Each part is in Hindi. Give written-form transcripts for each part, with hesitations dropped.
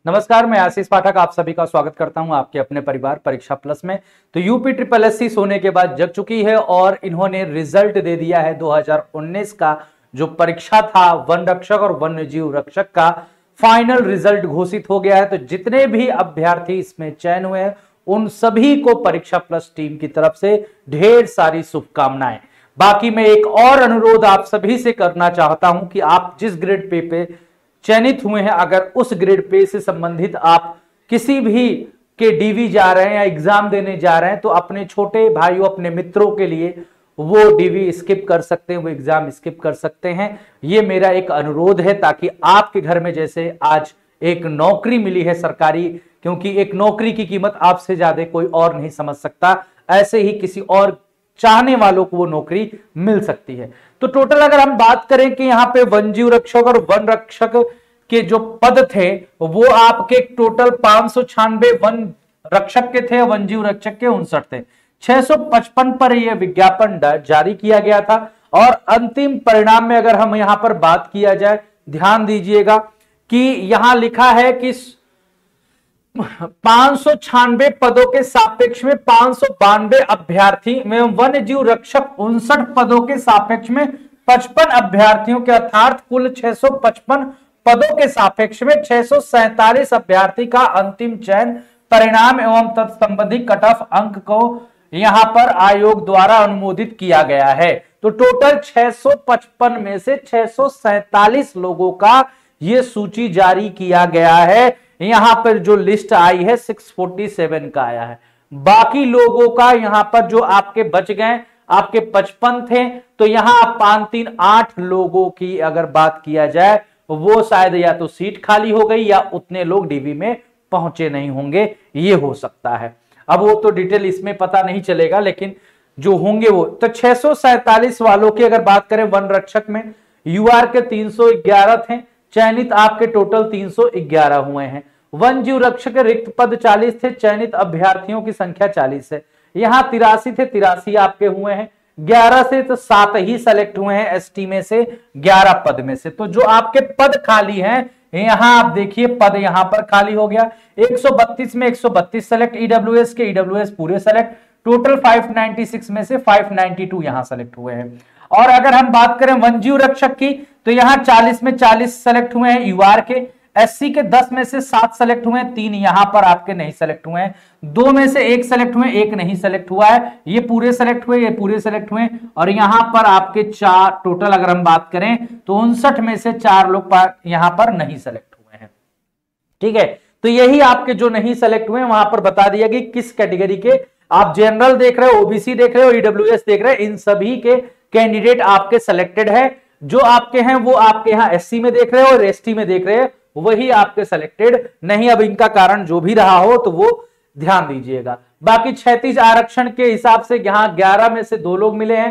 नमस्कार, मैं आशीष पाठक आप सभी का स्वागत करता हूं आपके अपने परिवार परीक्षा प्लस में। तो यूपी ट्रिपल एससी सोने के बाद जग चुकी है और इन्होंने रिजल्ट दे दिया है 2019 का जो परीक्षा था वन रक्षक और वन्य जीव रक्षक का फाइनल रिजल्ट घोषित हो गया है। तो जितने भी अभ्यर्थी इसमें चयन हुए हैं उन सभी को परीक्षा प्लस टीम की तरफ से ढेर सारी शुभकामनाएं। बाकी मैं एक और अनुरोध आप सभी से करना चाहता हूं कि आप जिस ग्रेड पे चयनित हुए हैं, अगर उस ग्रेड पे से संबंधित आप किसी भी के डीवी जा रहे हैं या एग्जाम देने जा रहे हैं तो अपने छोटे भाइयों अपने मित्रों के लिए वो डीवी स्किप कर सकते हैं, वो एग्जाम स्किप कर सकते हैं। ये मेरा एक अनुरोध है ताकि आपके घर में जैसे आज एक नौकरी मिली है सरकारी, क्योंकि एक नौकरी की कीमत आपसे ज्यादा कोई और नहीं समझ सकता, ऐसे ही किसी और चाहने वालों को वो नौकरी मिल सकती है। तो टोटल अगर हम बात करें कि यहाँ पे वन जीव रक्षक और वन रक्षक के जो पद थे वो आपके टोटल 596 वन रक्षक के थे, वन जीव रक्षक के 59 थे। 655 पर यह विज्ञापन जारी किया गया था और अंतिम परिणाम में अगर हम यहां पर बात किया जाए, ध्यान दीजिएगा कि यहां लिखा है कि 596 पदों के सापेक्ष में 592 अभ्यर्थी में वन्य जीव रक्षक 59 पदों के सापेक्ष में 55 अभ्यर्थियों के अर्थात कुल 655 पदों के सापेक्ष में 647 अभ्यर्थी का अंतिम चयन परिणाम एवं तत्संबंधी कट ऑफ अंक को यहां पर आयोग द्वारा अनुमोदित किया गया है। तो टोटल 655 में से 647 लोगों का यह सूची जारी किया गया है। यहां पर जो लिस्ट आई है 647 का आया है। बाकी लोगों का यहां पर जो आपके बच गए, आपके 55 थे, तो यहां 5-3-8 लोगों की अगर बात किया जाए वो शायद या तो सीट खाली हो गई या उतने लोग डीवी में पहुंचे नहीं होंगे, ये हो सकता है। अब वो तो डिटेल इसमें पता नहीं चलेगा, लेकिन जो होंगे वो तो 647 वालों की अगर बात करें वन रक्षक में यूआर के 311 थे, चयनित आपके टोटल 311 हुए हैं। वन जीव रक्षक के रिक्त पद 40 थे, चयनित अभ्यर्थियों की संख्या 40 है। यहां 83 थे, 83 आपके हुए हैं। 11 से तो 7 ही सेलेक्ट हुए हैं एसटी में से 11 पद में से। तो जो आपके पद खाली हैं यहां आप देखिए पद यहां पर खाली हो गया। 132 में 132 सेलेक्ट ईडब्ल्यूएस के, ईडब्ल्यूएस पूरे सेलेक्ट। टोटल 596 में से 592 यहां सेलेक्ट हुए हैं। और अगर हम बात करें वन जीव रक्षक की तो यहां 40 में 40 सेलेक्ट हुए हैं यूआर के। एससी के 10 में से 7 सेलेक्ट हुए हैं, 3 यहां पर आपके नहीं सेलेक्ट हुए हैं। 2 में से 1 सेलेक्ट हुए, 1 नहीं सेलेक्ट हुआ है। ये पूरे सेलेक्ट हुए, ये पूरे सेलेक्ट हुए। और यहां पर आपके 4 टोटल अगर हम बात करें तो 59 में से 4 लोग यहां पर नहीं सेलेक्ट हुए हैं। ठीक है, तो यही आपके जो नहीं सेलेक्ट हुए वहां पर बता दिया कि किस कैटेगरी के आप जनरल देख रहे हो, ओबीसी देख रहे हो, ईडब्ल्यूएस देख रहे हो, इन सभी के कैंडिडेट आपके सेलेक्टेड है। जो आपके हैं वो आपके यहां एससी में देख रहे हो और एसटी में देख रहे हो, वही आपके सेलेक्टेड नहीं। अब इनका कारण जो भी रहा हो तो वो ध्यान दीजिएगा। बाकी 36 आरक्षण के हिसाब से यहां 11 में से 2 लोग मिले हैं।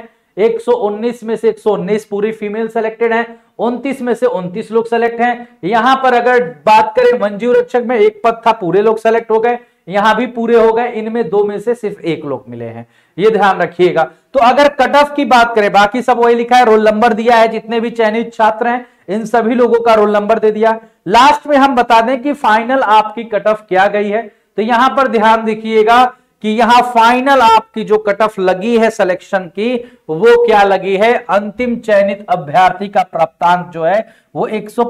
119 में से 119 पूरी फीमेल सेलेक्टेड हैं। 29 में से 29 लोग सेलेक्ट हैं। यहां पर अगर बात करें वन जीव रक्षक में 1 पद था, पूरे लोग सेलेक्ट हो गए, यहां भी पूरे हो गए। इनमें 2 में से सिर्फ 1 लोग मिले हैं, ये ध्यान रखिएगा। तो अगर कट ऑफ की बात करें, बाकी सब वही लिखा है, रोल नंबर दिया है, जितने भी चयनित छात्र हैं इन सभी लोगों का रोल नंबर दे दिया। लास्ट में हम बता दें कि फाइनल आपकी कट ऑफ क्या गई है। तो यहां पर ध्यान देखिएगा कि यहां फाइनल आपकी जो कट ऑफ लगी है सिलेक्शन की वो क्या लगी है। अंतिम चयनित अभ्यर्थी का प्राप्तांक जो है वो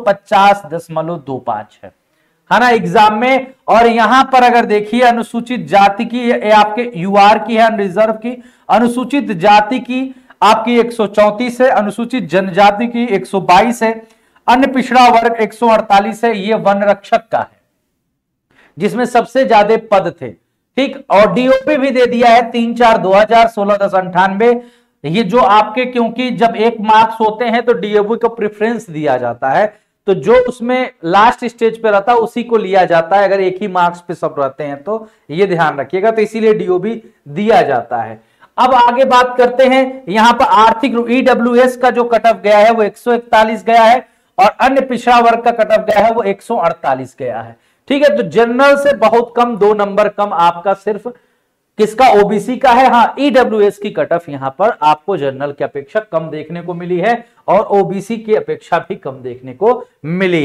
150.25 है ना एग्जाम में। और यहां पर अगर देखिए अनुसूचित जाति की आपके यूआर की है, रिजर्व की, अनुसूचित जाति की आपकी 134 है, अनुसूचित जनजाति की 122 है, अन्य पिछड़ा वर्ग 148 है। ये वन रक्षक का है जिसमें सबसे ज्यादा पद थे। ठीक, और डीओपी भी दे दिया है 3/4/2000 16/1098। ये जो आपके, क्योंकि जब 1 मार्क्स होते हैं तो डीओपी को प्रेफरेंस दिया जाता है, तो जो उसमें लास्ट स्टेज पे रहता है उसी को लिया जाता है अगर एक ही मार्क्स पे सब रहते हैं तो, ये ध्यान रखिएगा। तो इसीलिए डीओपी दिया जाता है। अब आगे बात करते हैं, यहां पर आर्थिक ईडब्ल्यूएस का जो कट ऑफ गया है वो 141 गया है और अन्य पिछड़ा वर्ग का कट ऑफ गया है वो 148 गया है। ठीक है, तो जनरल से बहुत कम, 2 नंबर कम आपका सिर्फ किसका, ओबीसी का है। हाँ, ईडब्ल्यूएस की कट ऑफ यहां पर आपको जनरल की अपेक्षा कम देखने को मिली है और ओबीसी की अपेक्षा भी कम देखने को मिली है।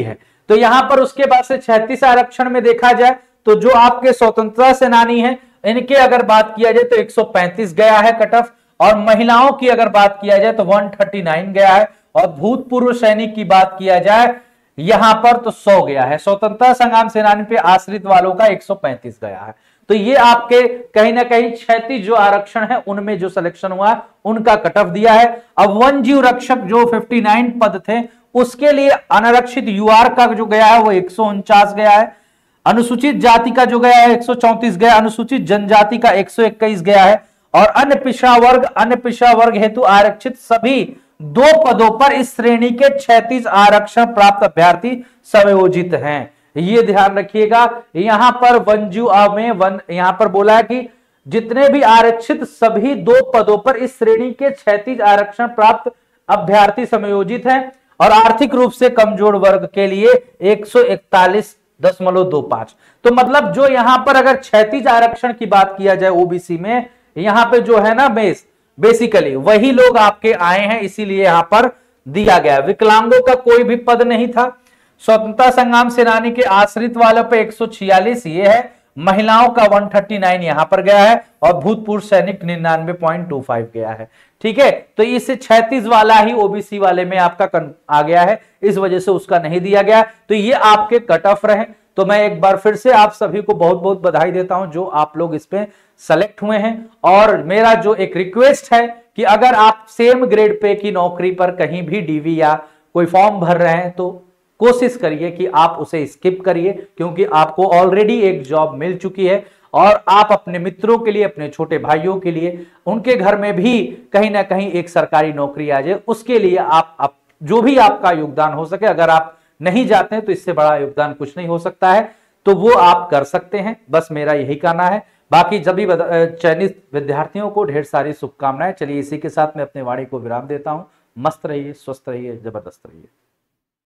तो यहां पर उसके बाद से 36 आरक्षण में देखा जाए तो जो आपके स्वतंत्रता सेनानी हैं इनके अगर बात किया जाए तो 135 गया है कट ऑफ, और महिलाओं की अगर बात किया जाए तो 139 गया है, और भूतपूर्व सैनिक की बात किया जाए यहां पर तो 100 गया है। स्वतंत्रता संग्राम सेनानी पे आश्रित वालों का 135 गया है। तो ये आपके कहीं ना कहीं 36 जो आरक्षण है उनमें जो सिलेक्शन हुआ है उनका कट ऑफ दिया है। अब वन जीव रक्षक जो 59 पद थे उसके लिए अनारक्षित यूआर का जो गया है वो 149 गया है, अनुसूचित जाति का जो गया है 134 गया, अनुसूचित जनजाति का 121 गया है, और अन्य पिछड़ा वर्ग हेतु आरक्षित सभी 2 पदों पर इस श्रेणी के 36 आरक्षण प्राप्त अभ्यर्थी संयोजित हैं। ये ध्यान रखिएगा, यहां पर वनजीव में यहां पर बोला है कि जितने भी आरक्षित सभी 2 पदों पर इस श्रेणी के 36 आरक्षण प्राप्त अभ्यर्थी संयोजित हैं, और आर्थिक रूप से कमजोर वर्ग के लिए 141.25। तो मतलब जो यहां पर अगर 36 आरक्षण की बात किया जाए ओबीसी में, यहां पे जो है ना बेसिकली वही लोग आपके आए हैं, इसीलिए यहां पर दिया गया। विकलांगों का कोई भी पद नहीं था। स्वतंत्रता संग्राम सेनानी के आश्रित वालों पे 146 ये है, महिलाओं का 139 यहां पर गया है, और भूतपूर्व सैनिक 99.25 गया है। ठीक है, तो इस 36 वाला ही ओबीसी वाले में आपका आ गया है, इस वजह से उसका नहीं दिया गया। तो ये आपके कट ऑफ रहे। तो मैं एक बार फिर से आप सभी को बहुत बहुत बधाई देता हूं जो आप लोग इस पे सेलेक्ट हुए हैं। और मेरा जो एक रिक्वेस्ट है कि अगर आप सेम ग्रेड पे की नौकरी पर कहीं भी डीवी या कोई फॉर्म भर रहे हैं तो कोशिश करिए कि आप उसे स्किप करिए, क्योंकि आपको ऑलरेडी एक जॉब मिल चुकी है, और आप अपने मित्रों के लिए, अपने छोटे भाइयों के लिए, उनके घर में भी कहीं ना कहीं एक सरकारी नौकरी आ जाए, उसके लिए आप जो भी आपका योगदान हो सके, अगर आप नहीं जाते हैं तो इससे बड़ा योगदान कुछ नहीं हो सकता है, तो वो आप कर सकते हैं। बस मेरा यही कहना है। बाकी सभी चयनित विद्यार्थियों को ढेर सारी शुभकामनाएं। चलिए इसी के साथ मैं अपने वाणी को विराम देता हूं। मस्त रहिए, स्वस्थ रहिए, जबरदस्त रहिए।